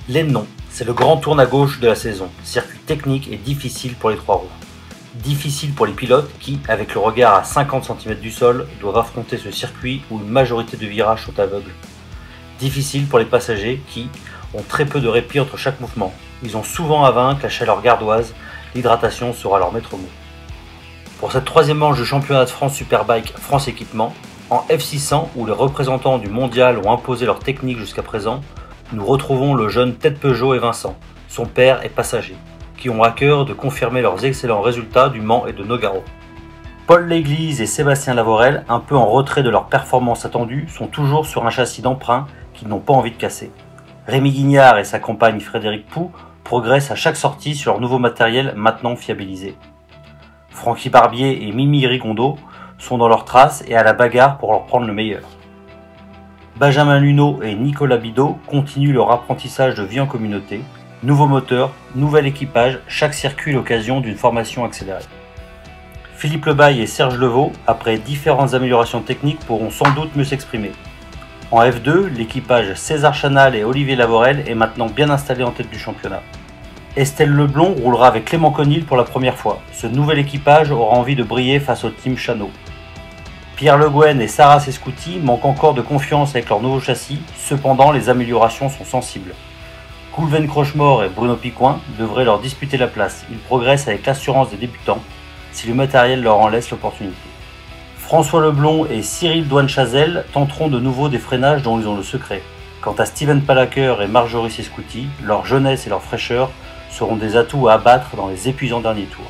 Lennon, c'est le grand tourne à gauche de la saison, circuit technique et difficile pour les trois roues. Difficile pour les pilotes qui, avec le regard à 50 cm du sol, doivent affronter ce circuit où une majorité de virages sont aveugles. Difficile pour les passagers qui ont très peu de répit entre chaque mouvement. Ils ont souvent à vaincre la chaleur gardoise, l'hydratation sera leur maître mot. Pour cette troisième manche du championnat de France Superbike France Équipement, en F600 où les représentants du mondial ont imposé leur technique jusqu'à présent, nous retrouvons le jeune Ted Peugeot et Vincent, son père et passager, qui ont à cœur de confirmer leurs excellents résultats du Mans et de Nogaro. Paul L'Église et Sébastien Lavorel, un peu en retrait de leur performance attendue, sont toujours sur un châssis d'emprunt qu'ils n'ont pas envie de casser. Rémi Guignard et sa compagne Frédéric Poux progressent à chaque sortie sur leur nouveau matériel maintenant fiabilisé. Francky Barbier et Mimi Rigondeau sont dans leurs traces et à la bagarre pour leur prendre le meilleur. Benjamin Luneau et Nicolas Bidot continuent leur apprentissage de vie en communauté. Nouveau moteur, nouvel équipage, chaque circuit l'occasion d'une formation accélérée. Philippe Lebaille et Serge Levaux, après différentes améliorations techniques, pourront sans doute mieux s'exprimer. En F2, l'équipage César Chanal et Olivier Lavorel est maintenant bien installé en tête du championnat. Estelle Leblond roulera avec Clément Conil pour la première fois. Ce nouvel équipage aura envie de briller face au team Chano. Pierre Le Guen et Sarah Sescuti manquent encore de confiance avec leur nouveau châssis, cependant les améliorations sont sensibles. Coulven Crochemort et Bruno Picoin devraient leur disputer la place. Ils progressent avec l'assurance des débutants, si le matériel leur en laisse l'opportunité. François Leblond et Cyril Douane-Chazelle tenteront de nouveau des freinages dont ils ont le secret. Quant à Steven Palaker et Marjorie Sescuti, leur jeunesse et leur fraîcheur seront des atouts à abattre dans les épuisants derniers tours.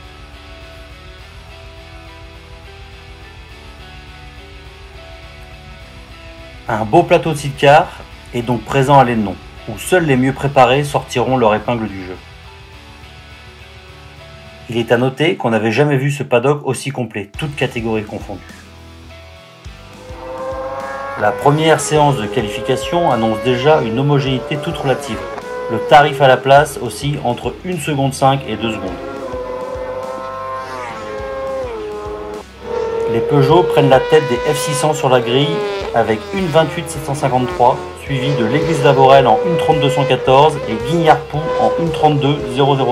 Un beau plateau de sidecar est donc présent à Lennon, où seuls les mieux préparés sortiront leur épingle du jeu. Il est à noter qu'on n'avait jamais vu ce paddock aussi complet, toutes catégories confondues. La première séance de qualification annonce déjà une homogénéité toute relative. Le tarif à la place oscille entre 1 seconde 5 et 2 secondes. Les Peugeot prennent la tête des F600 sur la grille avec 1,28,753, suivi de l'Église Lavorel en 1,32,114 et Guignard-Poux en 1,32,003.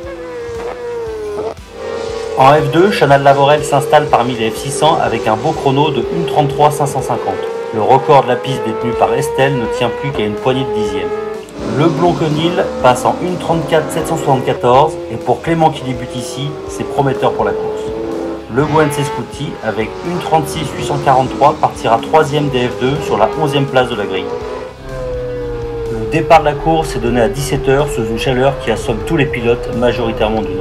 En F2, Chanal Lavorel s'installe parmi les F600 avec un beau chrono de 1,33,550. Le record de la piste détenu par Estelle ne tient plus qu'à une poignée de dixièmes. Leblond-Conil passe en 1,34,774 et pour Clément qui débute ici, c'est prometteur pour la course. Le Guen Sescuti avec 1,36,843 partira 3ème des F2 sur la 11e place de la grille. Le départ de la course est donné à 17h sous une chaleur qui assomme tous les pilotes, majoritairement du Nord.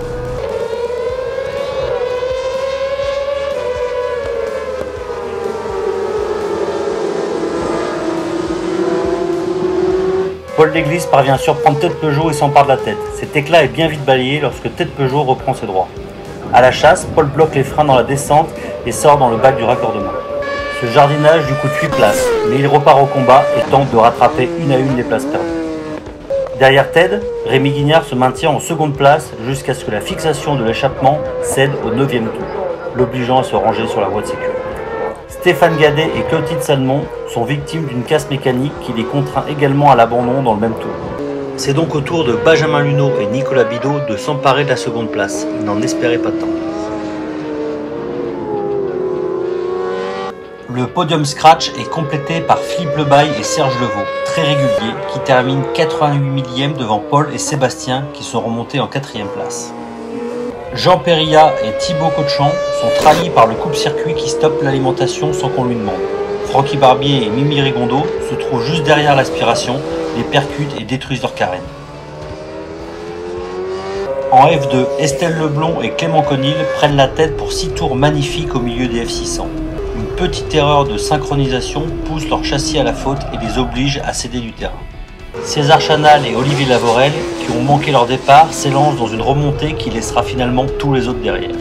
Paul L'Église parvient à surprendre Ted Peugeot et s'empare de la tête. Cet éclat est bien vite balayé lorsque Ted Peugeot reprend ses droits. À la chasse, Paul bloque les freins dans la descente et sort dans le bac du raccordement. Ce jardinage lui coûte 8 places, mais il repart au combat et tente de rattraper une à une les places perdues. Derrière Ted, Rémi Guignard se maintient en seconde place jusqu'à ce que la fixation de l'échappement cède au 9e tour, l'obligeant à se ranger sur la voie de sécurité. Stéphane Gadet et Clotilde Salmon sont victimes d'une casse mécanique qui les contraint également à l'abandon dans le même tour. C'est donc au tour de Benjamin Luneau et Nicolas Bidot de s'emparer de la seconde place. Ils n'en espéraient pas tant. Le podium scratch est complété par Philippe Lebaille et Serge Levaux, très réguliers, qui terminent 88 millièmes devant Paul et Sébastien qui sont remontés en 4e place. Jean Perilla et Thibaut Cotchamp sont trahis par le coupe-circuit qui stoppe l'alimentation sans qu'on lui demande. Francky Barbier et Mimi Rigondeau se trouvent juste derrière l'aspiration, les percutent et détruisent leur carène. En F2, Estelle Leblond et Clément Conil prennent la tête pour 6 tours magnifiques au milieu des F600. Une petite erreur de synchronisation pousse leur châssis à la faute et les oblige à céder du terrain. César Chanal et Olivier Lavorel, qui ont manqué leur départ, s'élancent dans une remontée qui laissera finalement tous les autres derrière.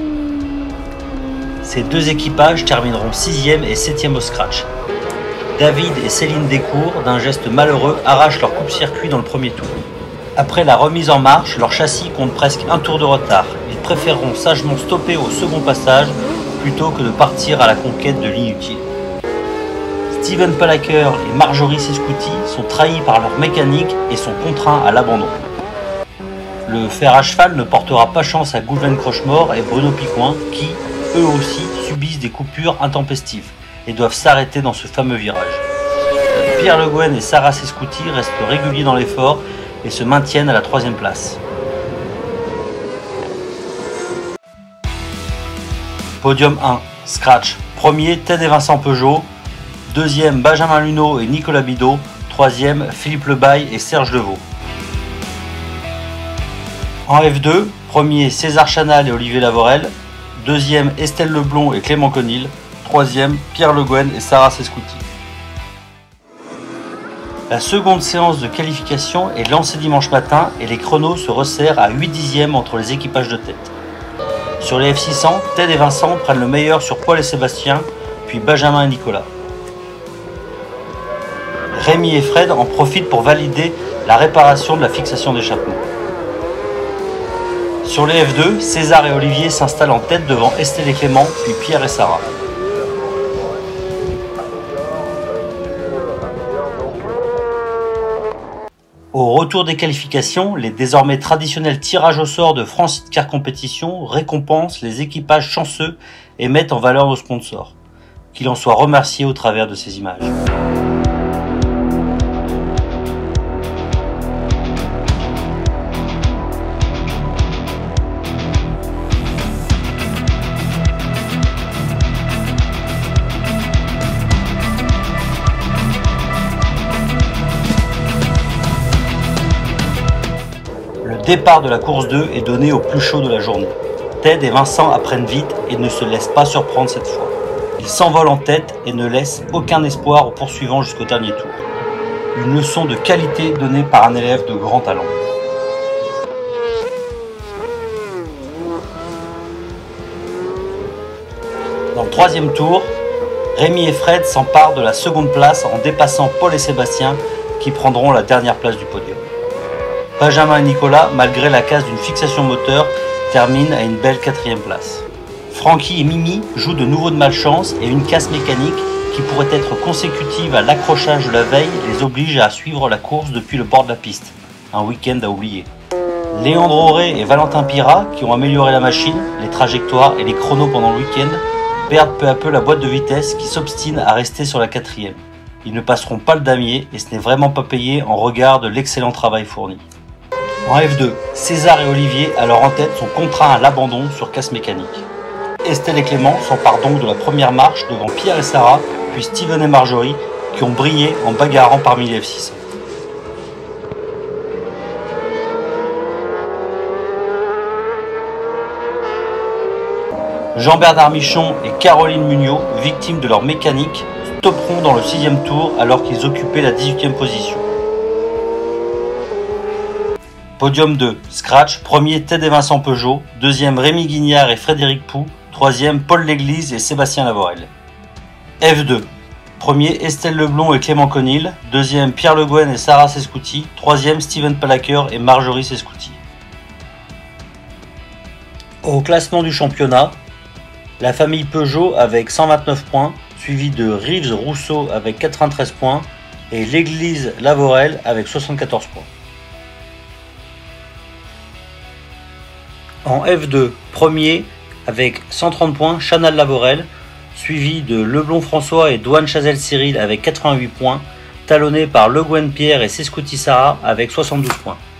Ces deux équipages termineront 6e et 7e au scratch. David et Céline Descours, d'un geste malheureux, arrachent leur coupe-circuit dans le premier tour. Après la remise en marche, leur châssis compte presque un tour de retard. Ils préféreront sagement stopper au second passage plutôt que de partir à la conquête de l'inutile. Steven Palaker et Marjorie Sescuti sont trahis par leur mécanique et sont contraints à l'abandon. Le fer à cheval ne portera pas chance à Goulven Crochemore et Bruno Picoin qui, eux aussi, subissent des coupures intempestives et doivent s'arrêter dans ce fameux virage. Pierre Le Guen et Sarah Sescuti restent réguliers dans l'effort et se maintiennent à la 3e place. Podium 1, Scratch. Premier, Ted et Vincent Peugeot. Deuxième, Benjamin Luneau et Nicolas Bidot. Troisième, Philippe Lebaille et Serge Levaux. En F2, premier, César Chanal et Olivier Lavorel. Deuxième, Estelle Leblond et Clément Conil. Troisième, Pierre Le Guen et Sarah Sescuti. La seconde séance de qualification est lancée dimanche matin et les chronos se resserrent à 8 dixièmes entre les équipages de tête. Sur les F600, Ted et Vincent prennent le meilleur sur Paul et Sébastien, puis Benjamin et Nicolas. Rémi et Fred en profitent pour valider la réparation de la fixation d'échappement. Sur les F2, César et Olivier s'installent en tête devant Estelle et Clément, puis Pierre et Sarah. Au retour des qualifications, les désormais traditionnels tirages au sort de France Car Compétition récompensent les équipages chanceux et mettent en valeur nos sponsors. Qu'il en soit remercié au travers de ces images. Le départ de la course 2 est donné au plus chaud de la journée. Ted et Vincent apprennent vite et ne se laissent pas surprendre cette fois. Ils s'envolent en tête et ne laissent aucun espoir aux poursuivants jusqu'au dernier tour. Une leçon de qualité donnée par un élève de grand talent. Dans le 3e tour, Rémi et Fred s'emparent de la seconde place en dépassant Paul et Sébastien qui prendront la dernière place du podium. Benjamin et Nicolas, malgré la casse d'une fixation moteur, terminent à une belle 4e place. Francky et Mimi jouent de nouveau de malchance et une casse mécanique qui pourrait être consécutive à l'accrochage de la veille les oblige à suivre la course depuis le bord de la piste. Un week-end à oublier. Léandre Auré et Valentin Pirat, qui ont amélioré la machine, les trajectoires et les chronos pendant le week-end, perdent peu à peu la boîte de vitesse qui s'obstine à rester sur la 4e. Ils ne passeront pas le damier et ce n'est vraiment pas payé en regard de l'excellent travail fourni. En F2, César et Olivier, alors en tête, sont contraints à l'abandon sur casse mécanique. Estelle et Clément s'emparent donc de la première marche devant Pierre et Sarah, puis Steven et Marjorie, qui ont brillé en bagarrant parmi les F600. Jean-Bernard Michon et Caroline Mugnot, victimes de leur mécanique, stopperont dans le 6e tour alors qu'ils occupaient la 18e position. Podium 2, Scratch, premier Ted et Vincent Peugeot, deuxième Rémi Guignard et Frédéric Poux, troisième Paul L'Église et Sébastien Lavorel. F2, premier Estelle Leblond et Clément Conil, deuxième Pierre Le Guen et Sarah Sescuti, troisième Steven Palaker et Marjorie Sescuti. Au classement du championnat, la famille Peugeot avec 129 points, suivi de Rives Rousseau avec 93 points et L'Église Lavorel avec 74 points. En F2, premier avec 130 points, Chanal Lavorel, suivi de Leblond François et Douane Chazelle Cyril avec 88 points, talonné par Le Guen Pierre et Sescuti Sarah avec 72 points.